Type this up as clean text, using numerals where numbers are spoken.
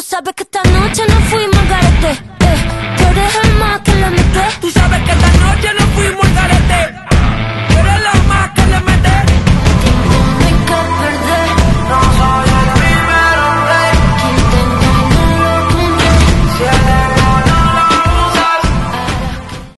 sabes que esta noche nos fuimos al garete, pero deja